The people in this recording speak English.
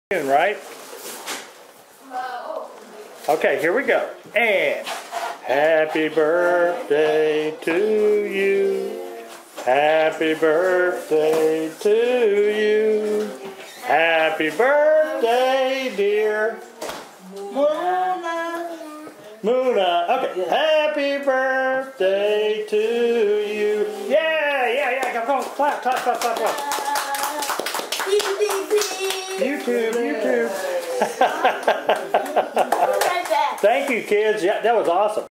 Right? Okay, here we go. And happy birthday to you. Happy birthday to you. Happy birthday, dear Muna. Muna. Okay. Happy birthday to you. Yeah. Come on. Clap. YouTube. Thank you, kids. Yeah, that was awesome.